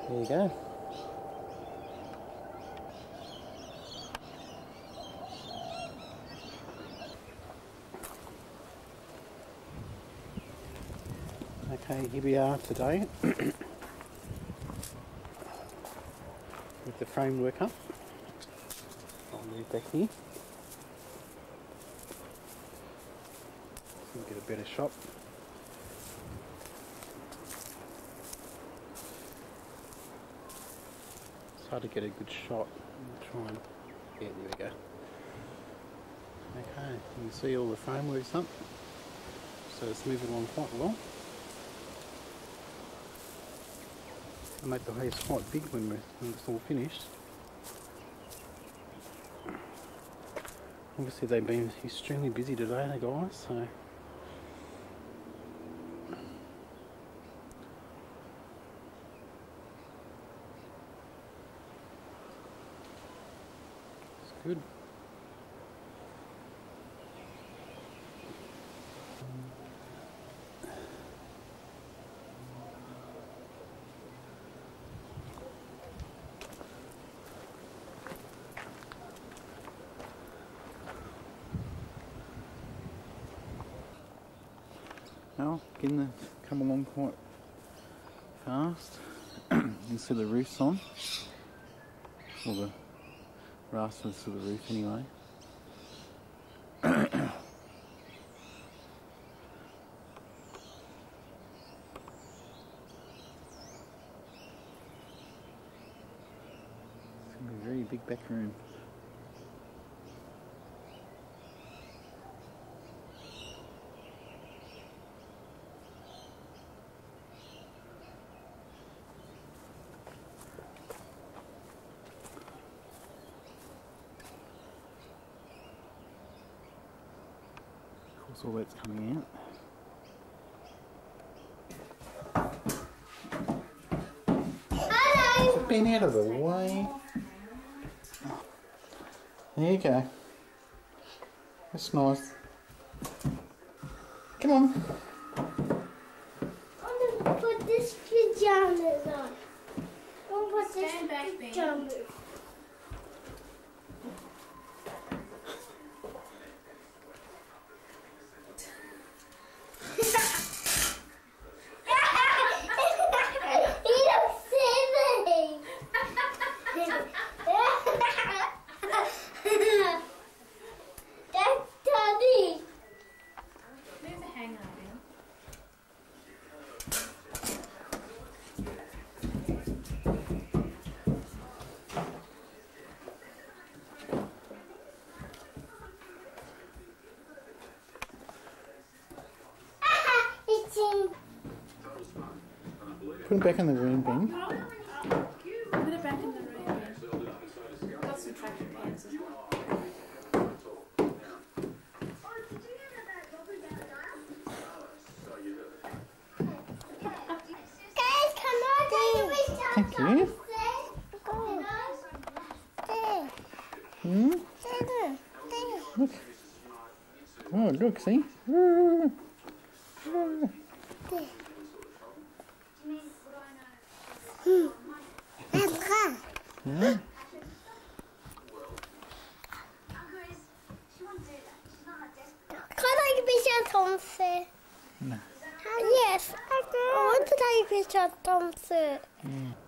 There you go. Okay, here we are today with the framework up. I'll move back here so we get a better shot. It's hard to get a good shot. I'll try and, yeah, there we go. Okay, you can see all the frameworks up, so it's moving along quite well. I'll make the house quite big when it's all finished. Obviously they've been extremely busy today, the guys, so it's good. Well, getting to come along quite fast. You can see the roof's on. Or the rafters to the roof anyway. It's going to be a very big back room. All that's coming out. Hello. It's been out of the way. There you go. That's nice. Come on. I'm gonna put this pajamas on. I'm gonna put this pajamas. Put it back in the room, Ben. Put it back in the room. Got some tracky pants as well. Guys, come on, Thank you. Hmm? Look. Oh, look, see? Yeah. Can I take a picture of Thompson? No. Yes, I want to take a picture of Thompson.